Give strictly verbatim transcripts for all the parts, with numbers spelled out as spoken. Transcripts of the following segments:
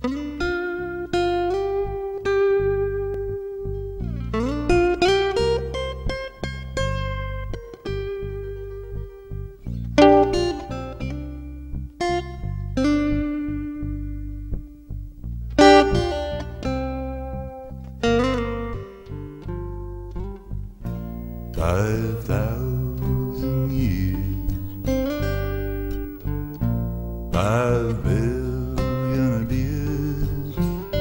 Five thousand years, five billion beers,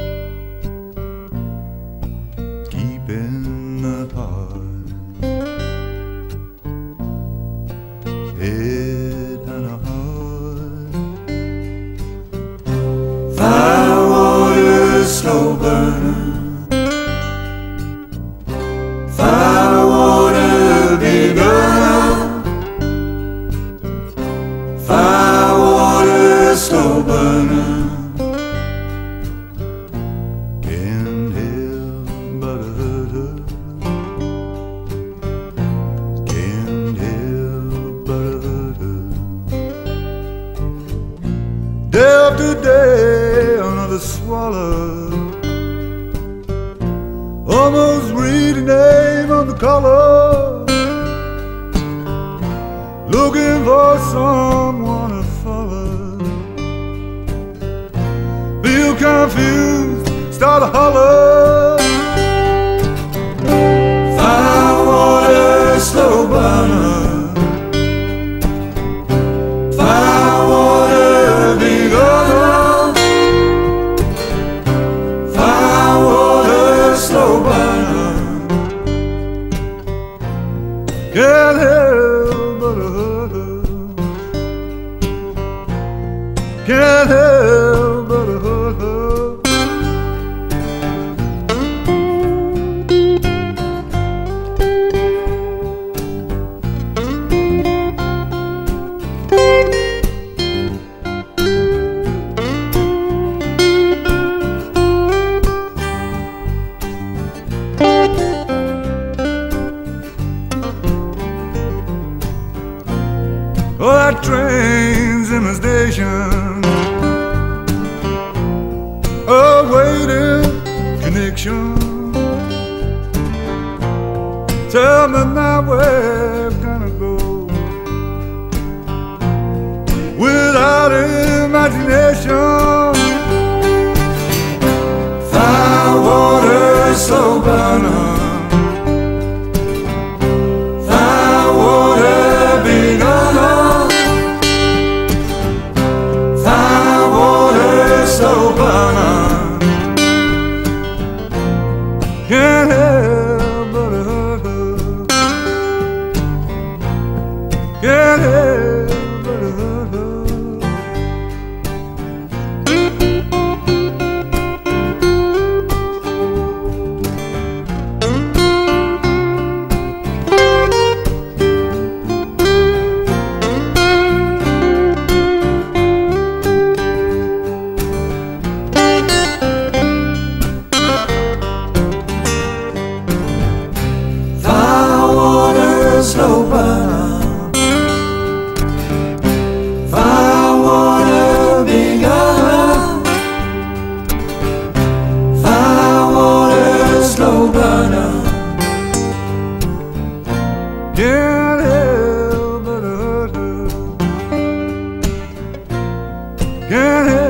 keeping apart, head and a heart. Firewater, slow burner. Firewater, big gun. Firewater, slow burner. Can't help but hurt her. Can't help but hurt her. Day after day, another swallow. Almost read the name on the collar, looking for someone to follow. Feel confused, start to holler. Firewater, slow burner. Firewater, big gun. Firewater, slow burner. Can't help but hurt her. Can't help but hurt her. Oh, that train's in the station, awaiting connection. Tell me now where I'm gonna go without imagination. Firewater, slow burner. Firewater, big gun. Firewater, slow burner. Can't help but hurt her. Can't help but hurt her. Slow burner. Firewater, big gun. Firewater, slow burner. Can't help but hurt her. Can't help